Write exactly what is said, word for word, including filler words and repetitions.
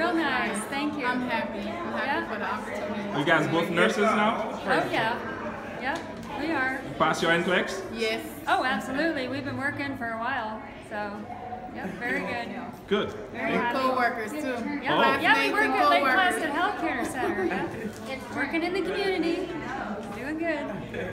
real nice. Thank you. I'm happy. I'm happy Yeah. for the opportunity. You guys both nurses now? Oh yeah, yeah, we are. Pass your N C L E X? Yes. Oh, absolutely. We've been working for a while, so yep, very good. Good. Very With happy. co-workers too. Yeah, Oh. yeah, we work Classmates and at Lake co-workers. Placid Healthcare Center. Yeah. Working in the community, doing good.